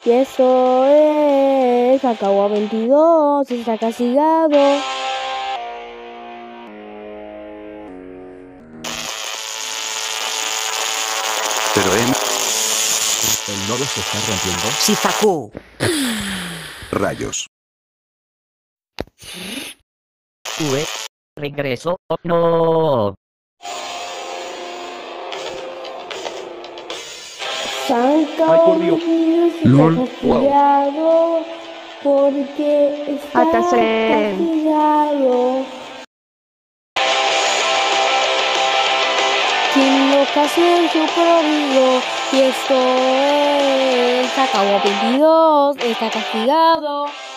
Y eso es, acabó a 22, está castigado. Pero ¿El logo se está rompiendo? Shifaku. rayos. Ue. Regreso. Oh, no. Sanka Ay, por Dios. está LOL. castigado porque está Atasen. castigado. Quien casi en su prohibido y esto es, acabó a 22, está castigado.